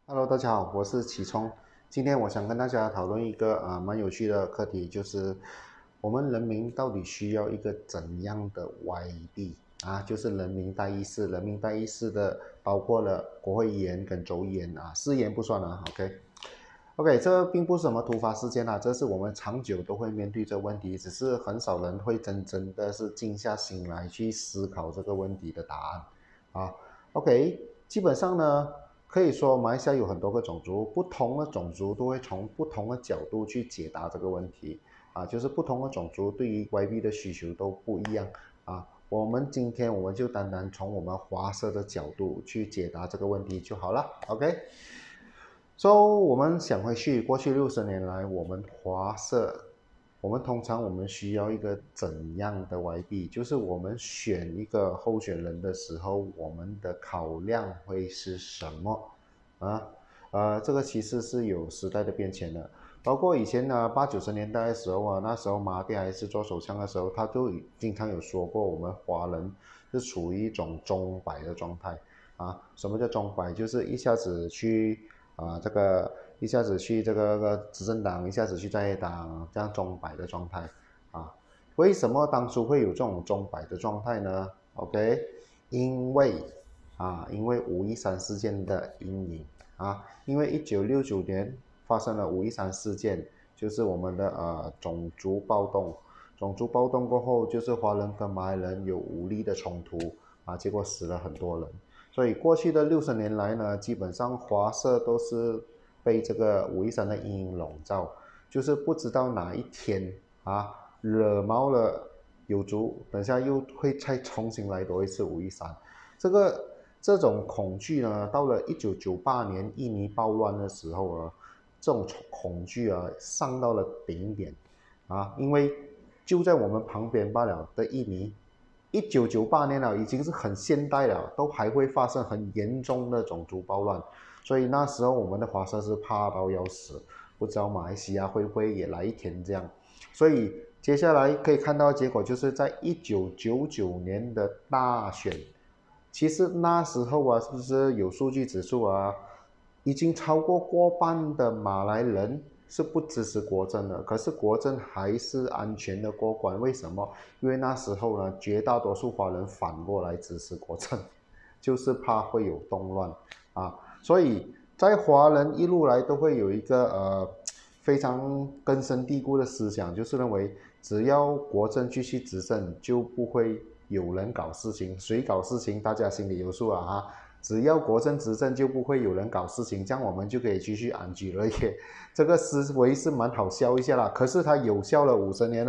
Hello，大家好，我是启聪。今天我想跟大家讨论一个蛮有趣的课题，就是我们人民到底需要一个怎样的外币啊？就是人民代议士，人民代议士的包括了国会议员跟州议员啊，市议员不算啊。OK，这并不是什么突发事件啊，这是我们长久都会面对这个问题，只是很少人会真正的是静下心来去思考这个问题的答案啊。OK，基本上呢。可以说，马来西亚有很多个种族，不同的种族都会从不同的角度去解答这个问题啊，就是不同的种族对于 YB 的需求都不一样啊。今天我们就单单从我们华社的角度去解答这个问题就好了。OK，我们想回去，过去60年来，我们华社，我们通常需要一个怎样的 YB？就是我们选一个候选人的时候，我们的考量会是什么啊？这个其实是有时代的变迁的，包括以前呢80、90年代的时候啊，那时候马甸还是做首相的时候，他就经常有说过，我们华人是处于一种钟摆的状态啊。什么叫钟摆？就是一下子去一下子去这个执政党，一下子去在野党，这样钟摆的状态啊。为什么当初会有这种钟摆的状态呢？OK，因为因为513事件的阴影啊，因为1969年发生了513事件，就是我们的种族暴动。种族暴动过后，就是华人跟马来人有武力的冲突啊，结果死了很多人。所以过去的60年来呢，基本上华社都是被这个513的阴影笼罩，就是不知道哪一天惹毛了有族，等下又会再重新来多一次513。这种恐惧呢，到了1998年印尼暴乱的时候啊，这种恐惧上到了顶点因为就在我们旁边罢了的印尼，1998年了，已经是很现代了，都还会发生很严重的种族暴乱，所以那时候我们的华社是怕到要死，不知道马来西亚会不会也来一天这样。所以接下来可以看到结果就是在1999年的大选，其实那时候是不是有数据指出已经超过半的马来人是不支持国政的，可是国政还是安全的过关。为什么？因为那时候呢，绝大多数华人反过来支持国政，就是怕会有动乱所以在华人一路来都会有一个非常根深蒂固的思想，就是认为只要国政继续执政，就不会有人搞事情，谁搞事情大家心里有数只要国政执政就不会有人搞事情，这样我们就可以继续安居乐业。这个思维是蛮好笑一下啦，可是它有效了50年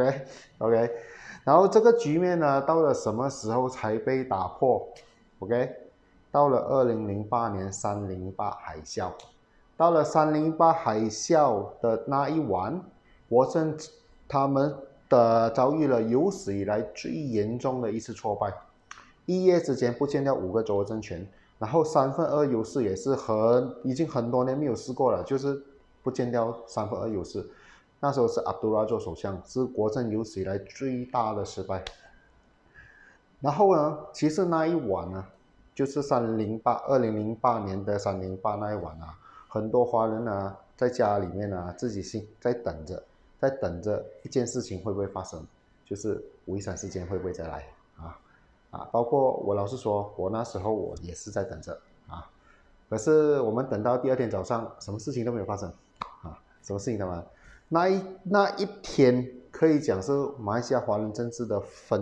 OK，然后这个局面呢，到了什么时候才被打破？OK，到了2008年308海啸，到了308海啸的那一晚，国政他们遭遇了有史以来最严重的一次挫败。一夜之间不见掉5个州的政权，然后2/3优势也是已经很多年没有试过了，就是不见掉2/3优势。那时候是阿卜杜拉做首相，是国政有史以来最大的失败。然后呢，其实那一晚呢，就是2008年的308那一晚很多华人在家里面自己在等着一件事情会不会发生，就是513事件会不会再来包括我老实说，我那时候我也是在等着可是我们等到第二天早上，什么事情都没有发生什么事情都没有。那一天可以讲是马来西亚华人政治的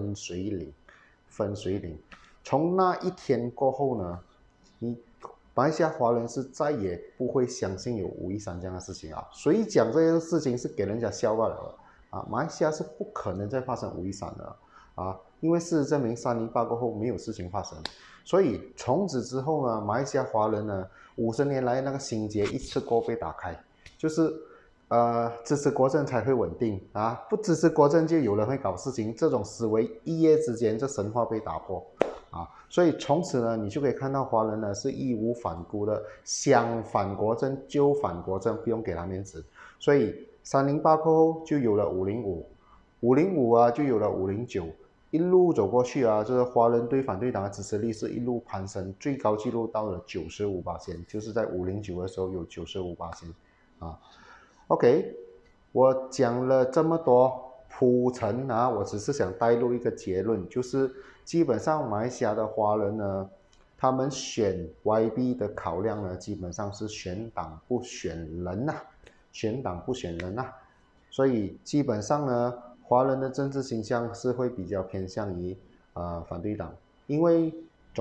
分水岭。从那一天过后呢，马来西亚华人是再也不会相信有513这样的事情谁讲这件事情是给人家笑罢了马来西亚是不可能再发生513的因为事实证明308过后没有事情发生，所以从此之后呢，马来西亚华人呢50年来那个心结一次过被打开，就是支持国政才会稳定不支持国政就有人会搞事情，这种思维一夜之间这神话被打破所以从此呢，你就可以看到华人呢是义无反顾的，想反国政就反国政，不用给他面子。所以308过后就有了505，505就有了509， 一路走过去啊，就是华人对反对党的支持率是一路攀升，最高纪录到了95%，就是在509的时候有95%啊。OK，我讲了这么多铺陈啊，我只是想带入一个结论，就是基本上马来西亚的华人呢，他们选 YB 的考量呢，基本上是选党不选人呐、选党不选人呐、所以基本上呢，华人的政治倾向是会比较偏向于反对党，因为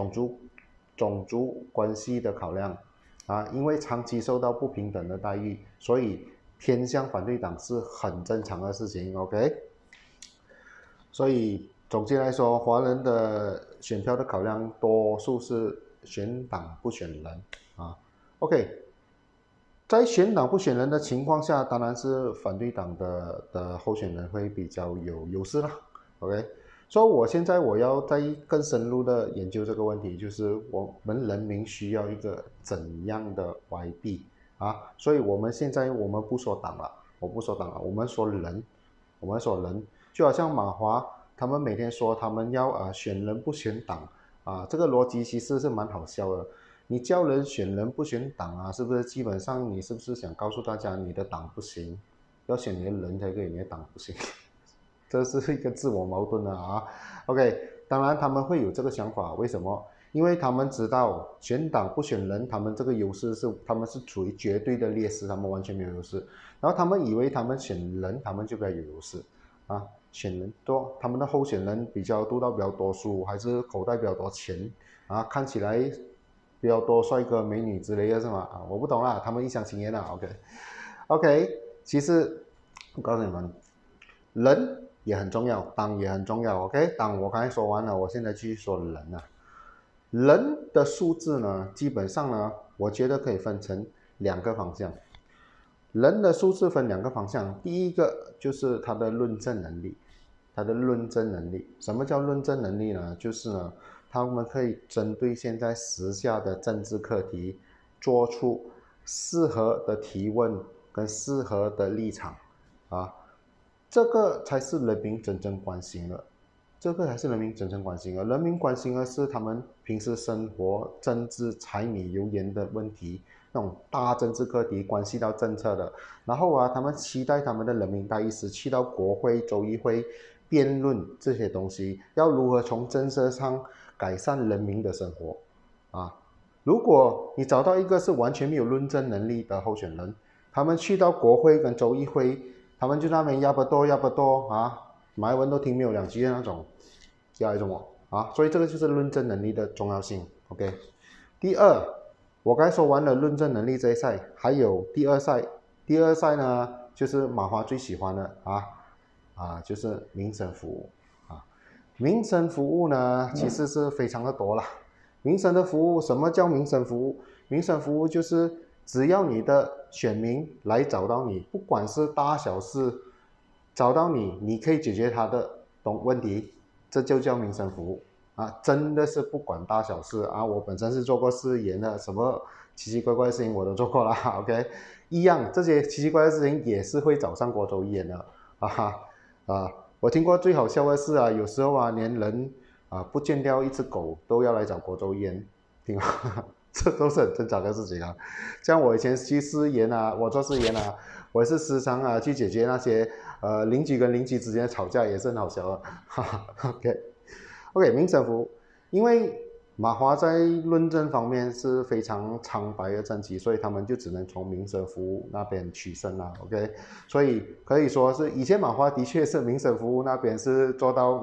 种族关系的考量啊，因为长期受到不平等的待遇，所以偏向反对党是很正常的事情。OK，所以总结来说，华人的选票的考量多数是选党不选人啊。OK，在选党不选人的情况下，当然是反对党的候选人会比较有优势啦。OK，所以我现在我要再更深入的研究这个问题，就是我们人民需要一个怎样的 YB 啊？所以我们现在我们不说党了，我不说党了，我们说人，我们说人，就好像马华他们每天说他们要选人不选党啊，这个逻辑其实是蛮好笑的。你叫人选人不选党啊，是不是基本上你是不是想告诉大家你的党不行，要选你的人才可以，你的党不行？这是一个自我矛盾的啊。OK， 当然他们会有这个想法，为什么？因为他们知道选党不选人，他们这个优势是他们是处于绝对的劣势，他们完全没有优势。然后他们以为他们选人，他们就比较有优势啊。选人多，他们的候选人比较读到比较多书，还是口袋比较多钱啊，看起来比较多帅哥美女之类的是吗？啊，我不懂啦，他们一厢情愿啦。OK， 其实我告诉你们，人也很重要，党也很重要。OK， 党我刚才说完了，我现在继续说人啊。人的素质呢，基本上呢，我觉得可以分成两个方向。人的素质分两个方向，第一个就是他的论证能力，他的论证能力。什么叫论证能力呢？就是呢，他们可以针对现在时下的政治课题，做出适合的提问跟适合的立场啊，这个才是人民真正关心的。这个才是人民真正关心的。人民关心的是他们平时生活、政治、柴米油盐的问题，那种大政治课题关系到政策的。然后啊，他们期待他们的人民代议士去到国会、州议会辩论这些东西，要如何从政策上改善人民的生活啊。如果你找到一个是完全没有论证能力的候选人，他们去到国会跟州议会，他们就那边压不多啊，马来文都听没有两句的那种，要来什么啊？所以这个就是论证能力的重要性。OK， 第二，我刚才说完了论证能力这一赛，还有第二赛。第二赛呢，就是马华最喜欢的就是民生服务啊。民生服务呢，其实是非常的多啦。民生的服务，什么叫民生服务？民生服务就是只要你的选民来找到你，不管是大小事，找到你，你可以解决他的问题，这就叫民生服务啊！真的是不管大小事啊！我本身是做过市议员的，什么奇奇怪怪的事情我都做过了。OK， 一样，这些奇奇怪怪的事情也是会找上国州议员的我听过最好笑的是啊，有时候啊，连人不见掉一只狗都要来找国州议员，听吗？这都是很正常的事情啊。像我以前去市议员啊，我做市议员啊，我是时常去解决那些邻居跟邻居之间的吵架，也是很好笑的。OK， 民生服务，因为马华在论证方面是非常苍白的政绩，所以他们就只能从民生服务那边取胜啦。OK， 所以可以说是以前马华的确是民生服务那边是做到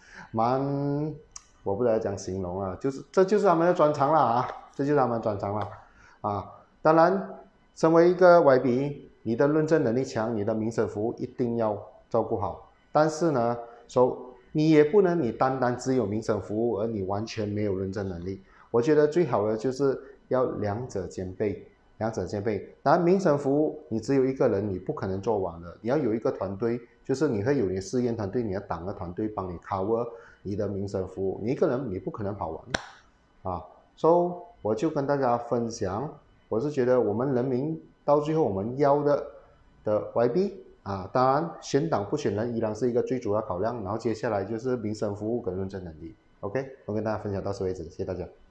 我不知道讲形容啊，这就是他们的专长啦这就是他们的专长啦当然，身为一个 YB， 你的论证能力强，你的民生服务一定要照顾好。但是呢，你也不能你单单只有民生服务，而你完全没有论证能力。我觉得最好的就是要两者兼备，两者兼备。当然，民生服务你只有一个人，你不可能做完的，你要有一个团队，就是你会有你的试验团队、你的党的团队帮你 cover 你的民生服务，你一个人你不可能跑完所以我就跟大家分享，我是觉得我们人民到最后我们要的YB 当然选党不选人依然是一个最主要考量，然后接下来就是民生服务跟论证能力。OK，我跟大家分享到此为止，谢谢大家。